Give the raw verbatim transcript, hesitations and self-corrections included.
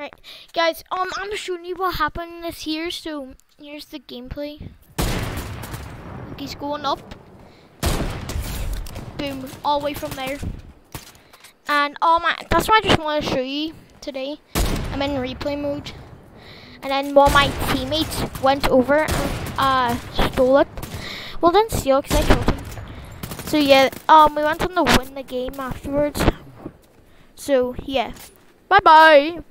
Right, guys. Um, I'm showing you what happened this here. So here's the gameplay. He's going up. Boom, all the way from there. And um, I, that's what I just want to show you today. I'm in replay mode. And then one of my teammates went over and uh, stole it. Well, didn't steal because I killed him. So yeah, um, we went on to win the game afterwards. So yeah, bye bye.